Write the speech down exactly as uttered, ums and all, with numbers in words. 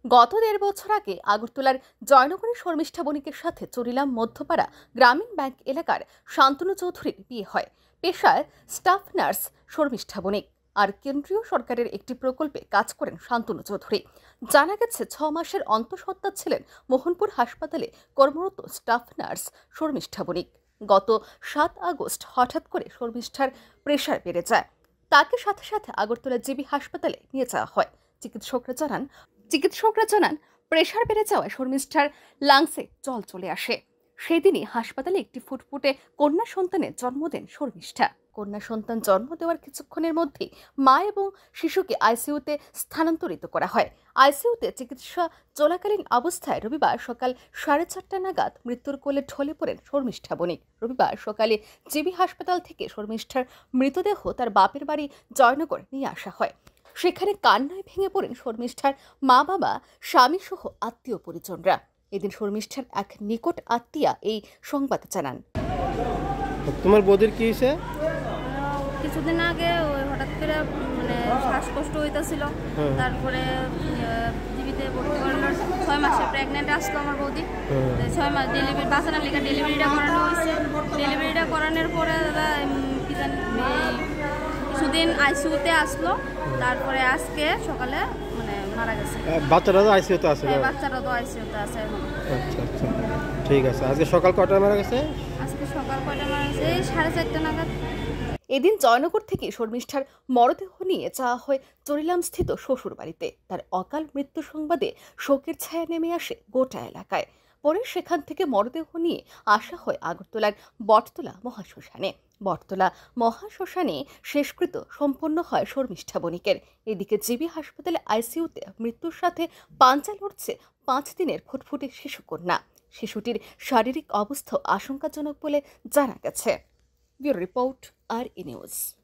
গত দেড় বছর আগে আগরতলার জয়নগরের শর্মিষ্ঠা বণিকের সাথে চরিলাম মধ্যপাড়া গ্রামীণ ব্যাংক এলাকার শান্তনু চৌধুরীর বিয়ে হয়। পেশায় স্টাফ নার্স শর্মিষ্ঠা বণিক আর কেন্দ্রীয় সরকারের একটি প্রকল্পে কাজ করেন শান্তনু চৌধুরী। জানা গেছে, ছ মাসের অন্তঃসত্ত্বা ছিলেন মোহনপুর হাসপাতালে কর্মরত স্টাফ নার্স শর্মিষ্ঠা বণিক। গত সাত আগস্ট হঠাৎ করে শর্মিষ্ঠার প্রেশার বেড়ে যায়। তাকে সাথে সাথে আগরতলা জিবি হাসপাতালে নিয়ে যাওয়া হয়। চিকিৎসকরা জানান চিকিৎসকরা জানান প্রেশার বেড়ে যাওয়ায় শর্মিষ্ঠার লাংসে জল চলে আসে। সেদিনই হাসপাতালে একটি ফুটফুটে কন্যা সন্তানের জন্ম দেন শর্মিষ্ঠা। কন্যা সন্তান জন্ম দেওয়ার কিছুক্ষণের মধ্যেই মা এবং শিশুকে আইসিইউতে স্থানান্তরিত করা হয়। আইসিইউতে চিকিৎসা চলাকালীন অবস্থায় রবিবার সকাল সাড়ে চারটা নাগাদ মৃত্যুর কোলে ঢলে পড়েন শর্মিষ্ঠা বণিক। রবিবার সকালে জিবি হাসপাতাল থেকে শর্মিষ্ঠার মৃতদেহ তার বাপের বাড়ি জয়নগর নিয়ে আসা হয়। সেখানে কান্নায় ভেঙে পড়েন শর্মিষ্ঠার মা বাবা, স্বামী সহ আত্মীয় পরিজনরা। এদিন শর্মিষ্ঠার এক নিকট আত্মীয়া এই সংবাদ জানান। তোমার বৌদির কি হয়েছে? কিছুদিন আগে ওই হঠাৎ করে মানে শ্বাসকষ্ট হইতেছিল, তারপরে জিবিতে ভর্তি করানোর ছয় মাসে প্রেগনেন্ট আসলো আমার বৌদি। ছয় মাস ডেলিভারি বাঁচানোর লিখে ডেলিভারিটা করানো হয়েছে। ডেলিভারিটা করানোর পরে দাদা কি জানি কিছুদিন আইসিইউতে আসলো, তারপরে আজকে সকালে মানে মারা গেছে। বাচ্চারা তো আইসিইউতে আছে? হ্যাঁ, বাচ্চারা তো আইসিইউতে আছে এখন। আচ্ছা আচ্ছা, ঠিক আছে। আজকে সকাল কয়টায় মারা গেছে? আজকে সকাল কয়টায় মারা গেছে? এই সাড়ে চারটা নাগাদ। এদিন জয়নগর থেকে শর্মিষ্ঠার মরদেহ নিয়ে যাওয়া হয় চরিলাম স্থিত শ্বশুর বাড়িতে। তার অকাল মৃত্যু সংবাদে শোকের ছায়া নেমে আসে গোটা এলাকায়। পরে সেখান থেকে মরদেহ নিয়ে আসা হয় আগরতলার বটতলা মহাশ্মশানে। বটতলা মহাশ্মশানে শেষকৃত্য সম্পন্ন হয় শর্মিষ্ঠা বণিকের। এদিকে জিবি হাসপাতালে আইসিইউতে মৃত্যুর সাথে পাঞ্জা লড়ছে পাঁচ দিনের ফুটফুটে শিশুকন্যা। শিশুটির শারীরিক অবস্থা আশঙ্কাজনক বলে জানা গেছে। Bureau report, R E news.